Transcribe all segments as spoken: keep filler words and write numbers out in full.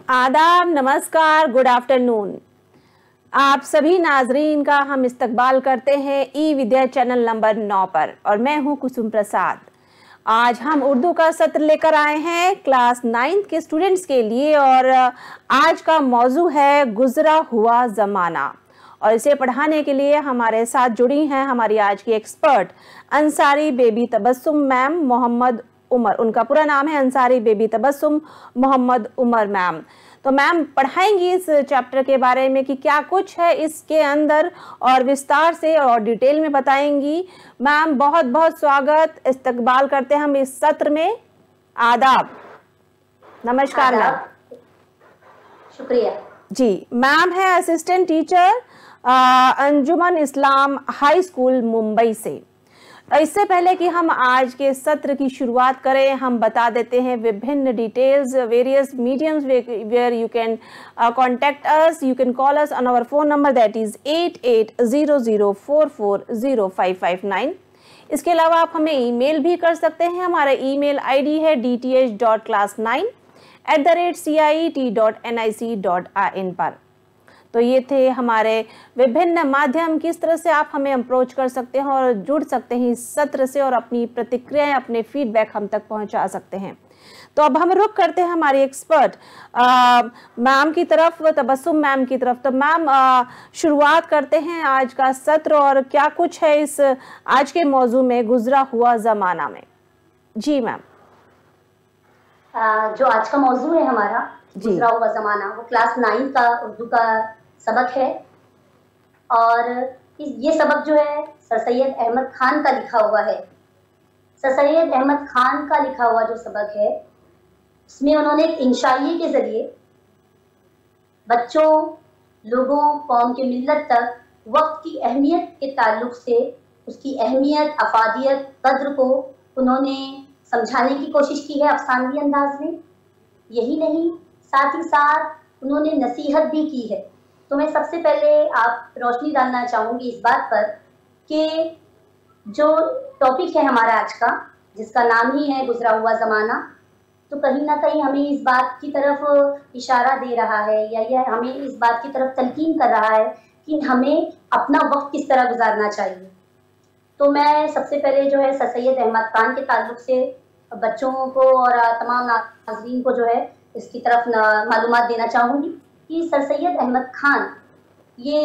आदाब, नमस्कार, good afternoon. आप सभी नाजरीन का हम इस्तकबाल करते हैं ई विद्या चैनल नंबर नौ पर और मैं हूं कुसुम प्रसाद। आज हम उर्दू का सत्र लेकर आए हैं क्लास नाइन्थ के स्टूडेंट्स के लिए और आज का मौजू है गुजरा हुआ ज़माना। और इसे पढ़ाने के लिए हमारे साथ जुड़ी हैं हमारी आज की एक्सपर्ट अंसारी बेबी तबस्सुम मैम मोहम्मद उमर। उनका पूरा नाम है अंसारी बेबी तबस्सुम मोहम्मद उमर मैम। तो मैम पढ़ाएंगी इस चैप्टर के बारे में कि क्या कुछ है इसके अंदर और विस्तार से और डिटेल में बताएंगी। मैम बहुत बहुत स्वागत, इस्तकबाल करते हैं हम इस सत्र में। आदाब, नमस्कार मैम। शुक्रिया जी। मैम है assistant teacher Anjuman Islam high school Mumbai से। इससे पहले कि हम आज के सत्र की शुरुआत करें, हम बता देते हैं विभिन्न details, various mediums where you can contact us. You can call us on our phone number that is eight eight zero zero four four zero five five nine. इसके अलावा आप हमें ईमेल भी कर सकते हैं। हमारा ईमेल आईडी है D T H dot class nine at the rate C I T dot N I C dot I N पर। तो ये थे हमारे विभिन्न माध्यम, किस तरह से आप हमें अप्रोच कर सकते हैं और जुड़ सकते हैं इस सत्र से और अपनी प्रतिक्रियाएं, अपने फीडबैक हम तक पहुंचा सकते हैं। तो अब हम रुक करते हैं हमारी एक्सपर्ट मैम की तरफ, तबस्सुम मैम की तरफ। तो मैम शुरुआत करते हैं आज का सत्र और क्या कुछ है इस आज के मौजू में गुजरा हुआ ज़माना में। जी मैम। जो आज का मौजू है हमारा गुजरा हुआ ज़माना, वो क्लास नाइन का उर्दू का सबक है और ये सबक जो है सर सैयद अहमद खान का लिखा हुआ है। सर सैयद अहमद खान का लिखा हुआ जो सबक है उसमें उन्होंने एक इंशाइये के जरिए बच्चों, लोगों, कौम के मिल्लत तक वक्त की अहमियत के ताल्लुक से उसकी अहमियत, अफादियत, कद्र को उन्होंने समझाने की कोशिश की है अफसानवी अंदाज में। यही नहीं, साथ ही साथ उन्होंने नसीहत भी की है। तो मैं सबसे पहले आप रोशनी डालना चाहूँगी इस बात पर कि जो टॉपिक है हमारा आज का, जिसका नाम ही है गुजरा हुआ ज़माना, तो कहीं ना कहीं हमें इस बात की तरफ इशारा दे रहा है या यह हमें इस बात की तरफ तलकीन कर रहा है कि हमें अपना वक्त किस तरह गुजारना चाहिए। तो मैं सबसे पहले जो है सर सैयद अहमद खान के ताल्लुक से बच्चों को और तमाम नाज़रीन को जो है इसकी तरफ मालूमात देना चाहूँगी कि सर सैयद अहमद खान ये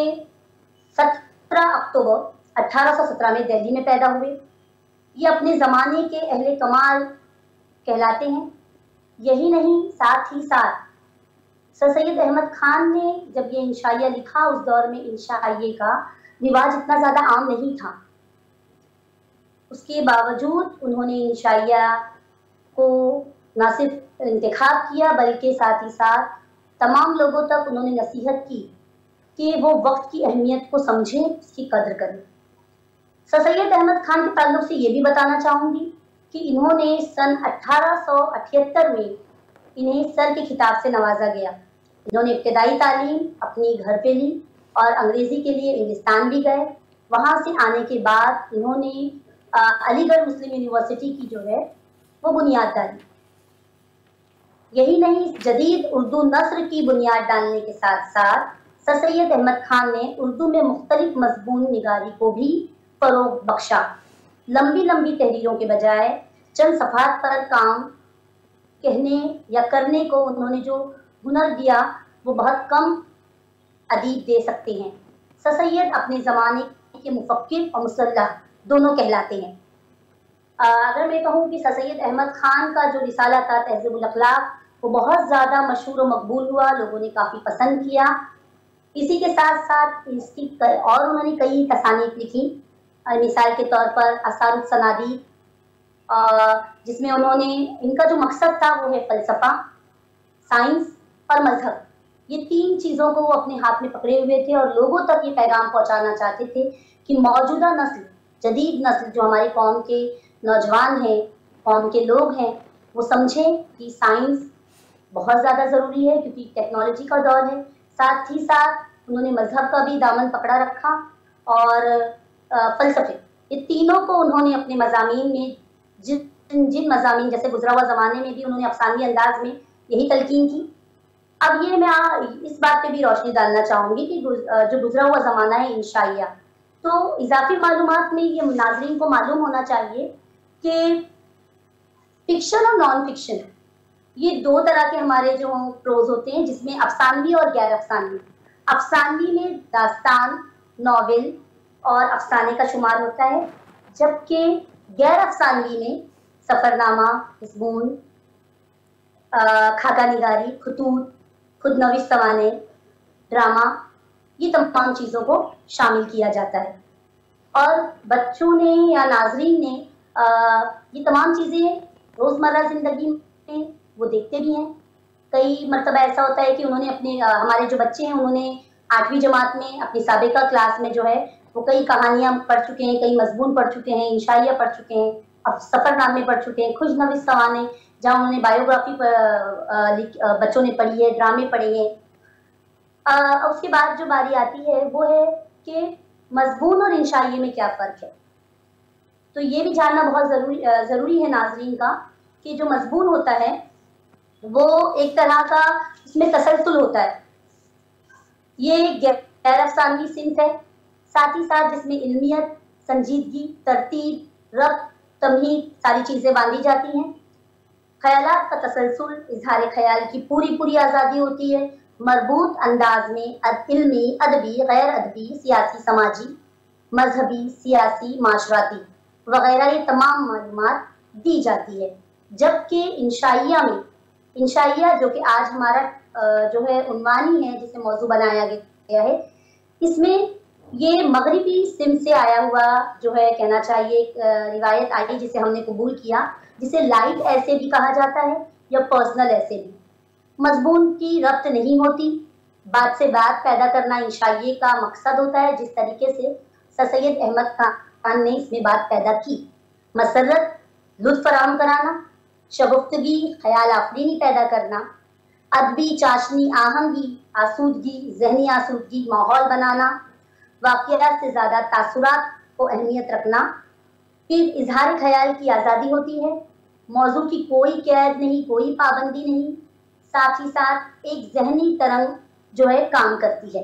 सत्रह अक्टूबर अठारह सौ सत्रह में दिल्ली में पैदा हुए। ये अपने ज़माने के अहले कमाल कहलाते हैं। यही नहीं, साथ ही साथ सर सैयद अहमद खान ने जब ये इंशाइया लिखा, उस दौर में इंशाइये का रिवाज इतना ज़्यादा आम नहीं था। उसके बावजूद उन्होंने इंशाइया को न सिर्फ इंतखाब किया बल्कि साथ ही साथ तमाम लोगों तक उन्होंने नसीहत की कि वो वक्त की अहमियत को समझें, उसकी कद्र करें। सर सैयद अहमद खान के ताल्लुक से ये भी बताना चाहूँगी कि इन्होंने सन अठारह सौ अठहत्तर में इन्हें सर के खिताब से नवाजा गया। इन्होंने इब्तदाई तालीम अपनी घर पे ली और अंग्रेज़ी के लिए इंग्लिस्तान भी गए। वहाँ से आने के बाद इन्होंने अलीगढ़ मुस्लिम यूनिवर्सिटी की जो है वो बुनियाद डाली। यही नहीं, जदीद उर्दू नस्र की बुनियाद डालने के साथ साथ सर सैयद अहमद खान ने उर्दू में मुख्तलिफ मजबून निगारी को भी फरोग बख्शा। लंबी लंबी तहरीरों के बजाय चंद सफ़ात पर काम कहने या करने को उन्होंने जो हुनर दिया वो बहुत कम अदीब दे सकते हैं। सर सैयद अपने ज़माने के मुफक्किर और मुसल्लह दोनों कहलाते हैं। अगर मैं कहूँ कि सर सैयद अहमद खान का जो रिसाला था तहज़ीबुल अखलाक, वो बहुत ज़्यादा मशहूर और मकबूल हुआ, लोगों ने काफ़ी पसंद किया। इसी के साथ साथ इसकी और उन्होंने कई तसानीफ लिखी, मिसाल के तौर पर असारुस सनादी, जिसमें उन्होंने इनका जो मकसद था वो है फ़लसफ़ा, साइंस और मजहब। ये तीन चीज़ों को वो अपने हाथ में पकड़े हुए थे और लोगों तक ये पैगाम पहुँचाना चाहते थे कि मौजूदा नस्ल, जदीद नस्ल जो हमारी कौम के नौजवान हैं, कौम के लोग हैं, वो समझें कि साइंस बहुत ज़्यादा ज़रूरी है क्योंकि टेक्नोलॉजी का दौर है। साथ ही साथ उन्होंने मजहब का भी दामन पकड़ा रखा और फ़लसफ़े, ये तीनों को उन्होंने अपने मज़ामीन में जिन जिन मज़ामीन जैसे गुजरा हुआ ज़माने में भी उन्होंने अफसानी अंदाज में यही तलकीन की अब ये मैं आ, इस बात पे भी रोशनी डालना चाहूंगी कि गुज, जो गुजरा हुआ जमाना है इंशाइया, तो इजाफी मालूमात में ये नाज़रीन को मालूम होना चाहिए कि फिक्शन और नॉन फिक्शन ये दो तरह के हमारे जो प्रोज होते हैं, जिसमें अफसानवी और गैर अफसानवी। अफसानवी में दास्तान, नॉवेल और अफसाने का शुमार होता है, जबकि गैर अफसानवी में सफरनामा, मज़मून, खाका निगारी, खतूत, खुद नविश सवाने, ड्रामा, ये तमाम चीज़ों को शामिल किया जाता है। और बच्चों ने या नाजरीन ने आ, ये तमाम चीज़ें रोज़मर्रा ज़िंदगी में वो देखते भी हैं। कई मरतबा ऐसा होता है कि उन्होंने अपने आ, हमारे जो बच्चे हैं उन्होंने आठवीं जमात में अपनी साबिका क्लास में जो है वो कई कहानियाँ पढ़ चुके हैं, कई मजमून पढ़ चुके हैं, इंशाइया पढ़ चुके हैं, अब सफ़रनामे पढ़ चुके हैं, खुश नविश सवाने जहाँ उन्होंने बायोग्राफी पर बच्चों ने पढ़ी है, ड्रामे पढ़े हैं। उसके बाद जो बारी आती है वो है कि मजमून और इंशाइये में क्या फ़र्क है। तो ये भी जानना बहुत ज़रूरी ज़रूरी है नाजरीन का कि जो मजमून होता है वो एक तरह का इसमें तसलसल होता है, ये गैर अफसानवी सिंफ है, साथ ही साथ जिसमें इल्मियत, संजीदगी, तरतीब, रब्त, तमहीद सारी चीज़ें बांधी जाती हैं। ख्यालात का तसलसल, इजहार ख्याल की पूरी पूरी आज़ादी होती है, मरबूत अंदाज में इल्मी, अदबी, गैर अदबी, सियासी, समाजी, मजहबी, सियासी, माशराती वगैरह ये तमाम मालूमात दी जाती है। जबकि इंशाइया में, इंशाइया जो कि आज हमारा जो है उन्वान ही है, जिसे मौजू बनाया गया है, इसमें ये मगरिबी सिम से आया हुआ जो है कहना चाहिए रिवायत आई जिसे हमने कबूल किया, जिसे लाइट ऐसे भी कहा जाता है या पर्सनल ऐसे भी। मजमून की रब्त नहीं होती, बात से बात पैदा करना इंशाइये का मकसद होता है, जिस तरीके से सर सैयद अहमद खान ने इसमें बात पैदा की। मसरत, लुत्फ फराहम कराना, शगुफ्तगी, ख्याल आफरीनी पैदा करना, अदबी चाशनी, आहंगी, आसूदगी, जहनी आसूदगी, माहौल बनाना, वाक़ियात से ज़्यादा तासुरात को अहमियत रखना। फिर इजहार ख्याल की आज़ादी होती है, मौजू की कोई कैद नहीं, कोई पाबंदी नहीं, साथ ही साथ एक जहनी तरंग जो है काम करती है।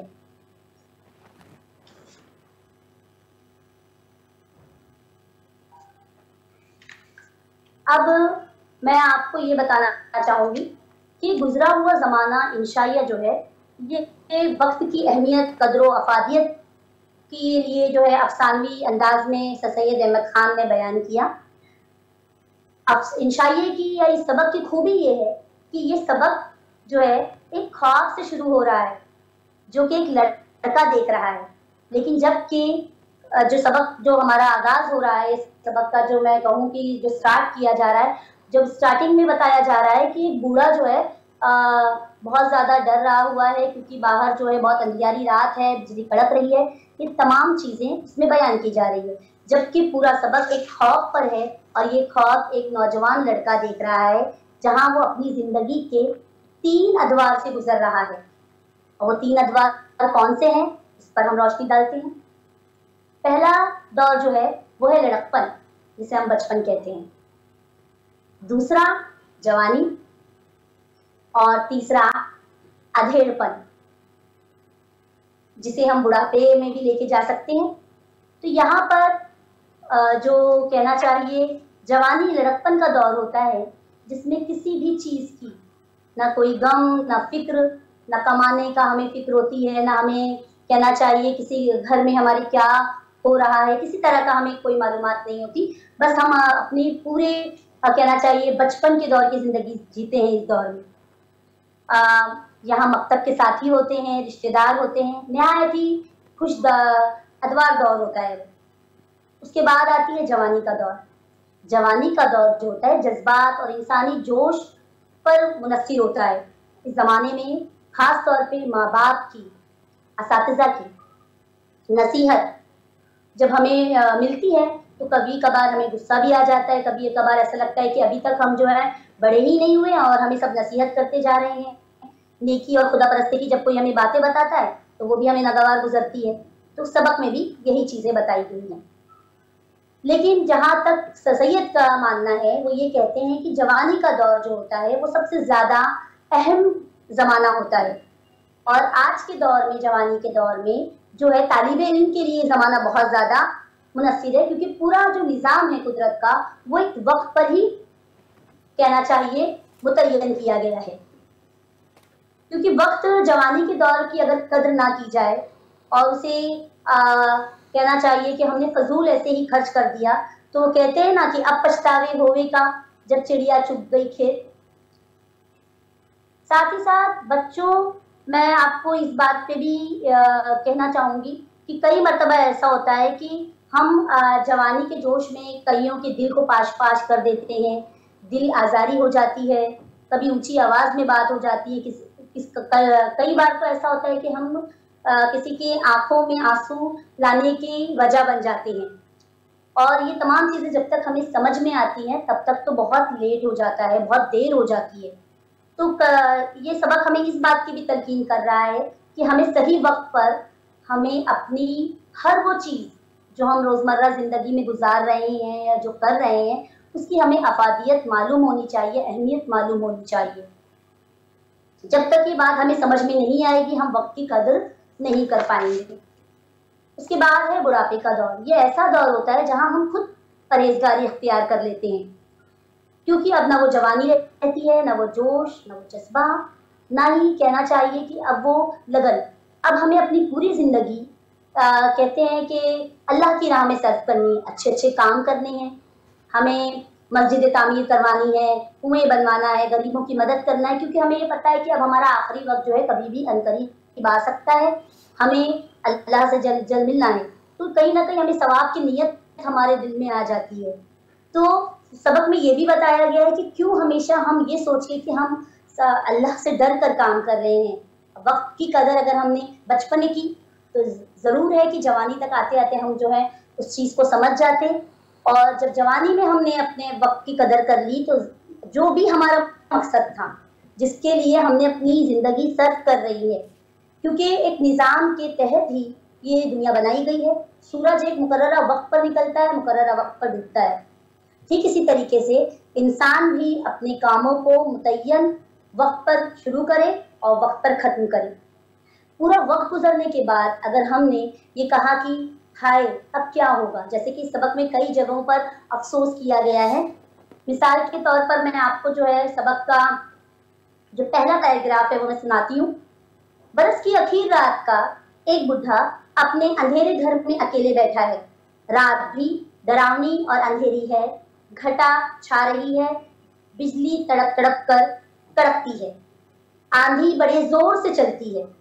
अब मैं आपको ये बताना चाहूँगी कि गुजरा हुआ ज़माना इंशाइया जो है ये वक्त की अहमियत, कदर व अफादियत के लिए जो है अफसानवी अंदाज में सर सैयद अहमद खान ने बयान किया। अब इंशाइये की या इस सबक की खूबी ये है कि ये सबक जो है एक ख्वाब से शुरू हो रहा है जो कि एक लड़का देख रहा है, लेकिन जबकि जो सबक जो हमारा आगाज हो रहा है, इस सबक का जो मैं कहूँ कि जो स्टार्ट किया जा रहा है, जब स्टार्टिंग में बताया जा रहा है कि बूढ़ा जो है आ, बहुत ज़्यादा डर रहा हुआ है क्योंकि बाहर जो है बहुत अंधियारी रात है, बिजली कड़क रही है, ये तमाम चीज़ें इसमें बयान की जा रही है, जबकि पूरा सबक एक खौफ पर है और ये खौफ एक नौजवान लड़का देख रहा है जहाँ वो अपनी ज़िंदगी के तीन अदवार से गुजर रहा है। और वो तीन अदवार कौन से हैं, इस पर हम रोशनी डालते हैं। पहला दौर जो है वो है लड़कपन, जिसे हम बचपन कहते हैं, दूसरा जवानी और तीसरा अधेड़पन, जिसे हम बुढ़ापे में भी लेके जा सकते हैं। तो यहाँ पर जो कहना चाहिए जवानी लड़कपन का दौर होता है जिसमें किसी भी चीज़ की ना कोई गम, ना फिक्र, ना कमाने का हमें फिक्र होती है, ना हमें कहना चाहिए किसी घर में हमारे क्या हो रहा है, किसी तरह का हमें कोई मालूमात नहीं होती। बस हम अपनी पूरे कहना चाहिए बचपन के दौर की ज़िंदगी जीते हैं। इस दौर में यहाँ मकतब के साथी होते हैं, रिश्तेदार होते हैं, नहायत ही खुश अदवार दौर होता है। उसके बाद आती है जवानी का दौर। जवानी का दौर जो होता है जज्बात और इंसानी जोश पर मुनस्सिर होता है। इस ज़माने में ख़ास तौर पे माँ बाप की, असातिज़ा की नसीहत जब हमें आ, मिलती है तो कभी कभार हमें गुस्सा भी आ जाता है, कभी कभार ऐसा लगता है कि अभी तक हम जो है बड़े ही नहीं हुए और हमें सब नसीहत करते जा रहे हैं। नेकी और खुदा परस्ती की जब कोई हमें बातें बताता है तो वो भी हमें नागवार गुजरती है। तो सबक में भी यही चीज़ें बताई गई हैं। लेकिन जहाँ तक सर सैयद का मानना है, वो ये कहते हैं कि जवानी का दौर जो होता है वो सबसे ज़्यादा अहम जमाना होता है। और आज के दौर में, जवानी के दौर में जो है, तालिबे इल्म के लिए जमाना बहुत ज्यादा मुनस्सिर है, क्योंकि पूरा जो निज़ाम है कुदरत का वो एक वक्त पर ही कहना चाहिए मुतय्यन किया गया है। क्योंकि वक्त, जवानी के दौर की अगर कद्र ना की जाए और उसे आ, कहना चाहिए कि हमने फजूल ऐसे ही खर्च कर दिया, तो कहते हैं ना कि अब पछतावे होवे का जब चिड़िया चुग गई खेत। साथ ही साथ बच्चों, मैं आपको इस बात पे भी आ, कहना चाहूंगी कि कई मर्तबा ऐसा होता है कि हम आ, जवानी के जोश में कईयों के दिल को पाश पाश कर देते हैं, दिल आजारी हो जाती है, कभी ऊंची आवाज में बात हो जाती है। किस, किस कई बार तो ऐसा होता है कि हम आ, किसी के आंखों में आंसू लाने की वजह बन जाते हैं। और ये तमाम चीजें जब तक हमें समझ में आती हैं तब तक तो बहुत लेट हो जाता है, बहुत देर हो जाती है। तो ये सबक हमें इस बात की भी तलकीन कर रहा है कि हमें सही वक्त पर हमें अपनी हर वो चीज जो हम रोजमर्रा जिंदगी में गुजार रहे हैं या जो कर रहे हैं उसकी हमें अफादियत मालूम होनी चाहिए, अहमियत मालूम होनी चाहिए। जब तक ये बात हमें समझ में नहीं आएगी हम वक्त की कदर नहीं कर पाएंगे। उसके बाद है बुढ़ापे का दौर। ये ऐसा दौर होता है जहां हम खुद परहेजगारी अख्तियार कर लेते हैं, क्योंकि अब ना वो जवानी रहती है, ना वो जोश, ना वो जज्बा, ना ही कहना चाहिए कि अब वो लगन। अब हमें अपनी पूरी जिंदगी आ, कहते हैं कि अल्लाह की राह में सर्फ करनी है, अच्छे अच्छे काम करने हैं, हमें मस्जिद तामीर करवानी है, कुएं बनवाना है, गरीबों की मदद करना है, क्योंकि हमें ये पता है कि अब हमारा आखिरी वक्त जो है कभी भी अनकरीब आ सकता है, हमें अल्लाह से जल्द जल्द मिलना है। तो कहीं ना कहीं हमें सवाब की नीयत हमारे दिल में आ जाती है। तो सबक में ये भी बताया गया है कि क्यों हमेशा हम ये सोच के कि हम अल्लाह से डर कर काम कर रहे हैं। वक्त की कदर अगर हमने बचपन की तो ज़रूर है कि जवानी तक आते आते हम जो है उस चीज़ को समझ जाते, और जब जवानी में हमने अपने वक्त की कदर कर ली तो जो भी हमारा मकसद था, जिसके लिए हमने अपनी ज़िंदगी सर्फ कर रही है, क्योंकि एक निज़ाम के तहत ही ये दुनिया बनाई गई है। सूरज एक मुकर्ररा वक्त पर निकलता है, मुकर्ररा वक्त पर डूबता है। ठीक इसी तरीके से इंसान भी अपने कामों को मुतय्यन वक्त पर शुरू करे और वक्त पर ख़त्म करे। पूरा वक्त गुजरने के बाद अगर हमने ये कहा कि हाय अब क्या होगा, जैसे कि सबक में कई जगहों पर अफसोस किया गया है। मिसाल के तौर पर मैं आपको जो है सबक का जो पहला पैराग्राफ है वो मैं सुनाती हूँ। बरस की आखिर रात का एक बुढ़ा अपने अंधेरे घर में अकेले बैठा है। रात भी डरावनी और अंधेरी है, घटा छा रही है, बिजली तड़प तड़प कर कड़कती है, आंधी बड़े जोर से चलती है,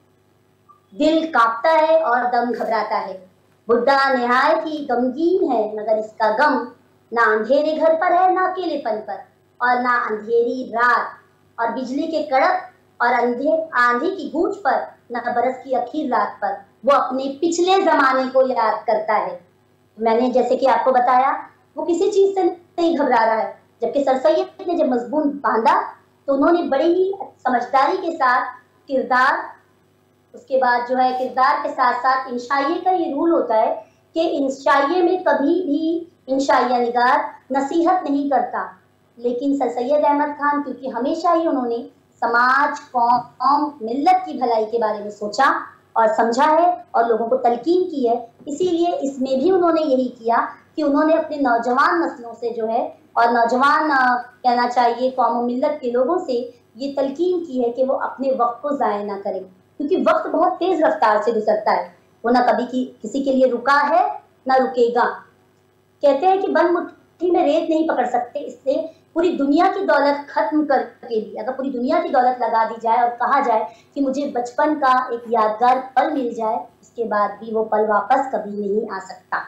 दिल कांपता है और दम घबराता है। बुढ़ा निहायत ही गमगीन है, मगर इसका गम ना अंधेरे घर पर है, ना अकेलेपन पर, और ना अंधेरी रात और बिजली के कड़क और अंधे आंधी की गूंज पर, ना बरस की आखिर रात पर। वो अपने पिछले जमाने को याद करता है। मैंने जैसे कि आपको बताया वो किसी चीज से नहीं घबरा रहा है, जबकि सर सैयद ने जब मजबून बांधा तो उन्होंने बड़ी ही समझदारी के साथ किरदार, उसके बाद जो है किरदार के साथ साथ इंशाइये का ये रूल होता है कि इंशाइये में कभी भी इंशाइया निगार नसीहत नहीं करता, लेकिन सर सैयद अहमद खान क्योंकि हमेशा ही उन्होंने समाज, कौम, मिल्लत की भलाई के बारे में सोचा और समझा है और लोगों को तलकीन की है, इसीलिए इसमें भी उन्होंने यही किया कि उन्होंने अपने नौजवान नस्लों से जो है और नौजवान कहना चाहिए कौम मिल्लत के लोगों से ये तलकीन की है कि वो अपने वक्त को ज़ाया ना करें, क्योंकि वक्त बहुत तेज रफ्तार से गुजरता है, वो ना कभी की, किसी के लिए रुका है ना रुकेगा। कहते हैं कि बंद मुट्ठी में रेत नहीं पकड़ सकते, इससे पूरी दुनिया की दौलत खत्म करके भी अगर पूरी दुनिया की दौलत लगा दी जाए और कहा जाए कि मुझे बचपन का एक यादगार पल मिल जाए, इसके बाद भी वो पल वापस कभी नहीं आ सकता।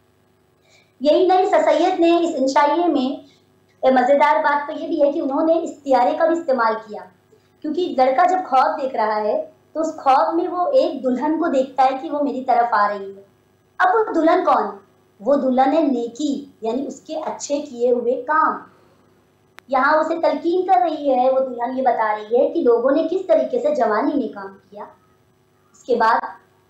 यही नहीं, सर सैयद ने इस इंशाइये में मजेदार बात तो ये भी है कि उन्होंने इस्तियारे का भी इस्तेमाल किया, क्योंकि लड़का जब ख्वाब देख रहा है तो उस ख्वाब में वो एक दुल्हन को देखता है कि वो मेरी तरफ आ रही है। अब वो दुल्हन कौन है? वो दुल्हन है नेकी, यानी उसके अच्छे किए हुए काम। यहाँ उसे तलकीन कर रही है, वो दुल्हन ये बता रही है कि लोगों ने किस तरीके से जवानी में काम किया, उसके बाद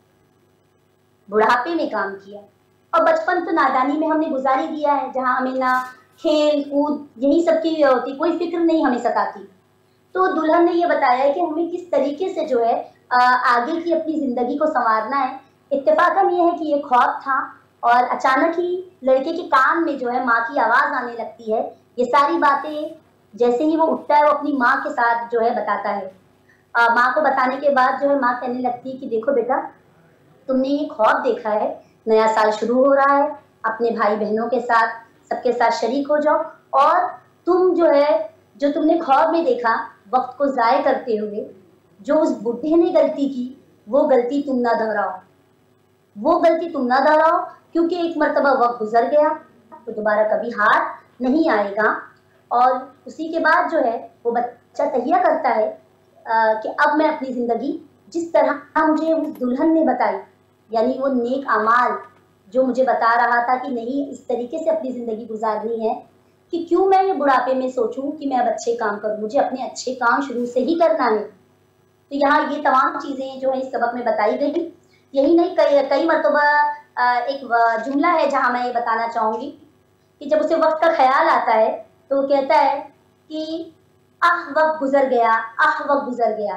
बुढ़ापे में काम किया, और बचपन तो नादानी में हमने गुजारी दिया है, जहाँ हमें ना खेल कूद यही सब की होती, कोई फिक्र नहीं हमें सताती। तो दुल्हन ने ये बताया कि हमें किस तरीके से जो है आगे की अपनी जिंदगी को संवारना है। इत्तेफाकन ये है कि ये ख्वाब था और अचानक ही लड़के के कान में जो है माँ की आवाज आने लगती है। ये सारी बातें जैसे ही वो उठता है वो अपनी माँ के साथ जो है बताता है। माँ को बताने के बाद जो है माँ कहने लगती है कि देखो बेटा, तुमने ये ख्वाब देखा है, नया साल शुरू हो रहा है, अपने भाई बहनों के साथ सबके साथ शरीक हो जाओ और तुम जो है जो तुमने ख्वाब में देखा वक्त को जाया करते हुए जो उस बुढ़े ने गलती की वो गलती तुम ना दोहराओ, वो गलती तुम ना दोहराओ क्योंकि एक मर्तबा वक्त गुजर गया तो दोबारा कभी हाथ नहीं आएगा। और उसी के बाद जो है वो बच्चा तहिया करता है आ, कि अब मैं अपनी जिंदगी जिस तरह मुझे उस दुल्हन ने बताई, यानी वो नेक अमाल जो मुझे बता रहा था कि नहीं इस तरीके से अपनी जिंदगी गुजारनी है, कि क्यों मैं ये बुढ़ापे में सोचूं कि मैं अब अच्छे काम करूं, मुझे अपने अच्छे काम शुरू से ही करना है। तो यहाँ ये तमाम चीजें जो है इस सबक में बताई गई। यही नहीं, कई कई मरतबा एक जुमला है जहाँ मैं ये बताना चाहूंगी कि जब उसे वक्त का ख्याल आता है तो कहता है कि आह वक्त गुजर गया, आह वक्त गुजर गया,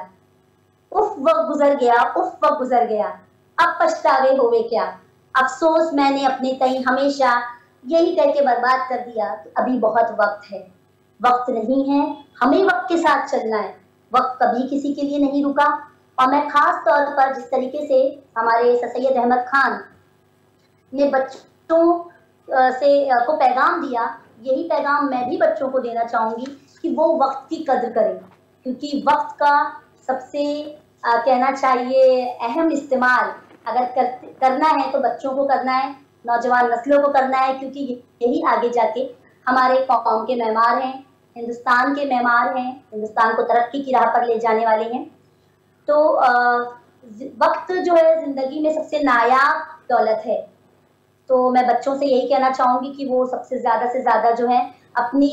उफ वक्त गुजर गया, उफ वक्त गुजर गया, अब पछतावे होवे क्या, अफसोस मैंने अपने तई हमेशा यही कह के बर्बाद कर दिया कि अभी बहुत वक्त है। वक्त नहीं है, हमें वक्त के साथ चलना है, वक्त कभी किसी के लिए नहीं रुका। और मैं खास तौर पर जिस तरीके से हमारे सर सैयद अहमद खान ने बच्चों से को पैगाम दिया, यही पैगाम मैं भी बच्चों को देना चाहूंगी कि वो वक्त की कद्र करें, क्योंकि वक्त का सबसे आ, कहना चाहिए अहम इस्तेमाल अगर कर, करना है तो बच्चों को करना है, नौजवान नस्लों को करना है, क्योंकि यही आगे जाके हमारे कौम के मेमार हैं, हिंदुस्तान के मेमार हैं, हिंदुस्तान को तरक्की की राह पर ले जाने वाले हैं। तो आ, वक्त जो है जिंदगी में सबसे नायाब दौलत है। तो मैं बच्चों से यही कहना चाहूंगी कि वो सबसे ज्यादा से ज्यादा जो है अपनी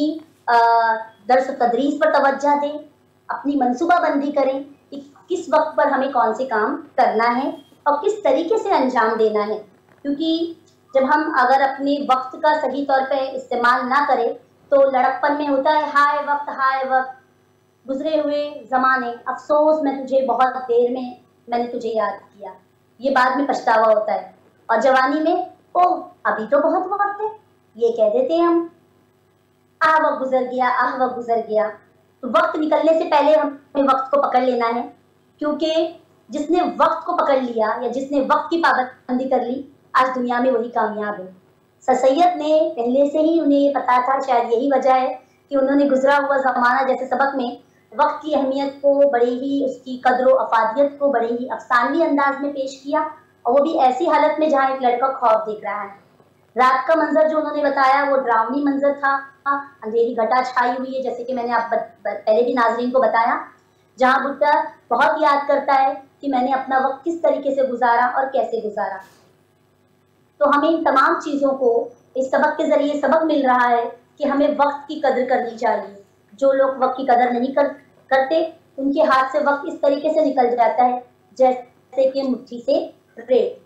दर्स तदरीस पर तवज्जो दें, अपनी मंसूबाबंदी करें कि किस वक्त पर हमें कौन से काम करना है और किस तरीके से अंजाम देना है। क्योंकि जब हम अगर अपने वक्त का सही तौर पे इस्तेमाल ना करें तो लड़कपन में होता है हाय वक्त हाय वक्त, गुजरे हुए ज़माने, अफसोस मैं तुझे बहुत देर में मैंने तुझे याद किया, ये बाद में पछतावा होता है। और जवानी में ओह अभी तो बहुत वक्त है, ये कह देते हैं हम, आह वक्त गुजर गया, आह वक्त गुजर गया। तो वक्त निकलने से पहले हमें वक्त को पकड़ लेना है, क्योंकि जिसने वक्त को पकड़ लिया या जिसने वक्त की पाबंदी कर ली आज दुनिया में वही कामयाब है। सर सैयद ने पहले से ही उन्हें ये पता था, शायद यही वजह है कि उन्होंने गुजरा हुआ ज़माना जैसे सबक में वक्त की अहमियत को बड़े ही, उसकी कदर अफादियत को बड़े ही अफसानवी अंदाज में पेश किया, और वो भी ऐसी हालत में जहाँ एक लड़का ख्वाब देख रहा है। रात का मंजर जो उन्होंने बताया वो डरावनी मंजर था, अंधेरी घटा छाई हुई है, जैसे कि मैंने आप पहले भी नाजरीन को बताया, जहाँ बुड्ढा बहुत याद करता है कि मैंने अपना वक्त किस तरीके से गुजारा और कैसे गुजारा। तो हमें इन तमाम चीज़ों को इस सबक के जरिए सबक मिल रहा है कि हमें वक्त की कदर करनी चाहिए। जो लोग वक्त की कदर नहीं कर, करते उनके हाथ से वक्त इस तरीके से निकल जाता है जैसे कि मुट्ठी से रेत।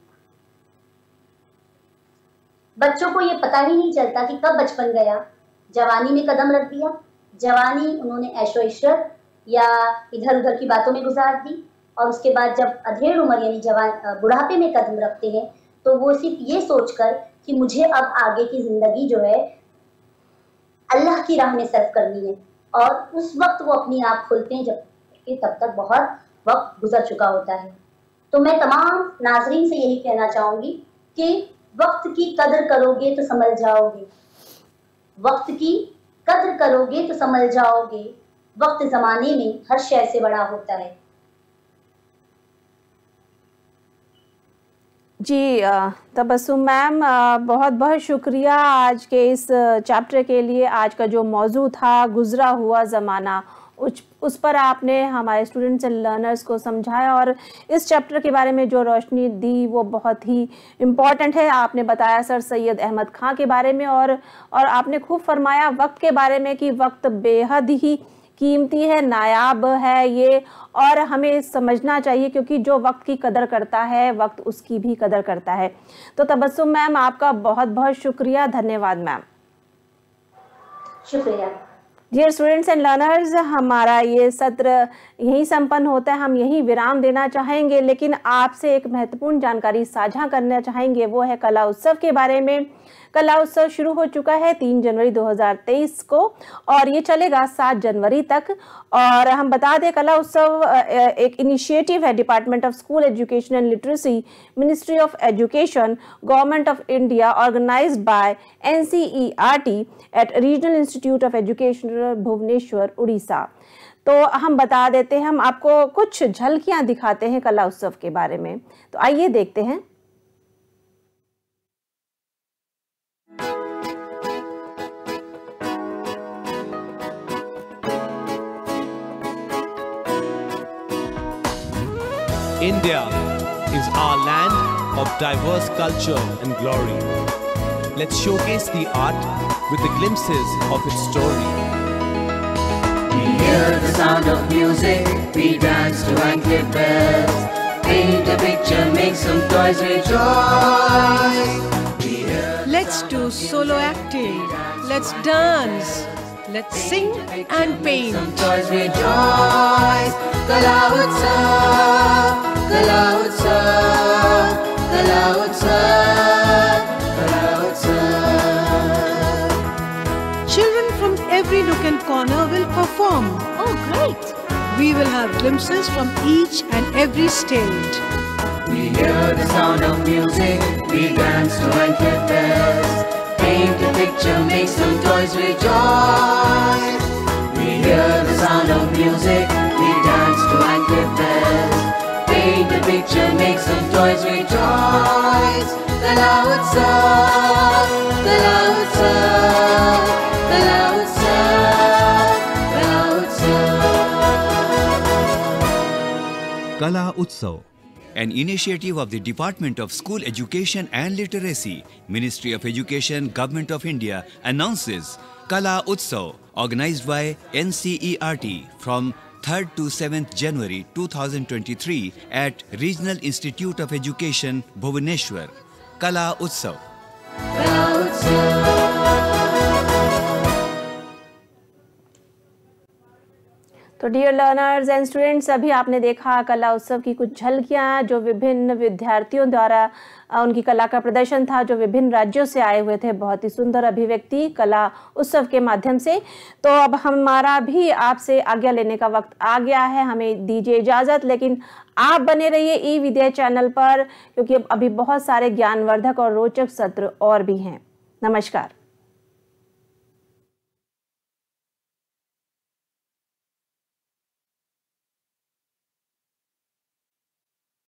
बच्चों को ये पता ही नहीं चलता कि कब बचपन गया, जवानी में कदम रख दिया, जवानी उन्होंने ऐशो इशरत या इधर उधर की बातों में गुजार दी, और उसके बाद जब अधेड़ उम्र यानी जवान बुढ़ापे में कदम रखते हैं तो वो सिर्फ ये सोचकर कि मुझे अब आगे की जिंदगी जो है अल्लाह की राह में सर्फ करनी है, और उस वक्त वो अपनी आँख खोलते हैं जबकि तब तक बहुत वक्त गुजर चुका होता है। तो मैं तमाम नाजरीन से यही कहना चाहूंगी कि वक्त की कदर करोगे तो संभल जाओगे, वक्त की कदर करोगे तो संभल जाओगे, वक्त जमाने में हर शय से बड़ा होता है। जी तबस्सुम मैम, बहुत बहुत शुक्रिया आज के इस चैप्टर के लिए। आज का जो मौजू था गुज़रा हुआ ज़माना, उस उस पर आपने हमारे स्टूडेंट्स एंड लर्नर्स को समझाया और इस चैप्टर के बारे में जो रोशनी दी वो बहुत ही इम्पॉर्टेंट है। आपने बताया सर सैयद अहमद खां के बारे में और और आपने खूब फरमाया वक्त के बारे में कि वक्त बेहद ही कीमती है, नायाब है ये, और हमें समझना चाहिए क्योंकि जो वक्त की कदर करता है वक्त उसकी भी कदर करता है। तो तबस्सुम मैम आपका बहुत बहुत शुक्रिया, धन्यवाद मैम। शुक्रिया। डियर स्टूडेंट्स एंड लर्नर्स, हमारा ये सत्र यहीं संपन्न होता है। हम यहीं विराम देना चाहेंगे, लेकिन आपसे एक महत्वपूर्ण जानकारी साझा करना चाहेंगे, वो है कला उत्सव के बारे में। कला उत्सव शुरू हो चुका है तीन जनवरी दो हज़ार तेईस को और ये चलेगा सात जनवरी तक। और हम बता दें, कला उत्सव एक इनिशिएटिव है department of school education and literacy, ministry of education, government of India, organised by N C E R T at regional institute of education Bhubaneswar, Orissa. तो हम बता देते हैं, हम आपको कुछ झलकियां दिखाते हैं कला उत्सव के बारे में। तो आइए देखते हैं। India is our land of diverse culture and glory. Let's showcase the art with the glimpses of its story. We hear the sound of music, we dance to Anklet bells. Paint a picture, make some toys rejoice. Let's do solo acting, let's dance, let's sing and paint. Some toys rejoice. Kala Utsav, Kala Utsav, Kala Utsav, Kala Utsav. Children from every nook and corner will perform. Oh, great! We will have glimpses from each and every stage. We hear the sound of music, we dance to Anklet bells. Paint a picture, make some toys rejoice. We hear the sound of music, we dance to Anklet bells. Paint a picture, make some toys rejoice. Kala Utsav, Kala Utsav, Kala Utsav, Kala Utsav. Kala Utsav, an initiative of the Department of School Education and Literacy, Ministry of Education, Government of India, announces Kala Utsav, organized by N C E R T from third to seventh January two thousand twenty-three at Regional Institute of Education, Bhubaneswar. Kala Utsav. Kala Utsav. तो dear learners and students, अभी आपने देखा कला उत्सव की कुछ झलकियां जो विभिन्न विद्यार्थियों द्वारा उनकी कला का प्रदर्शन था, जो विभिन्न राज्यों से आए हुए थे। बहुत ही सुंदर अभिव्यक्ति कला उत्सव के माध्यम से। तो अब हमारा भी आपसे आज्ञा लेने का वक्त आ गया है, हमें दीजिए इजाज़त। लेकिन आप बने रहिए ई विद्या चैनल पर, क्योंकि अभी बहुत सारे ज्ञानवर्धक और रोचक सत्र और भी हैं। नमस्कार।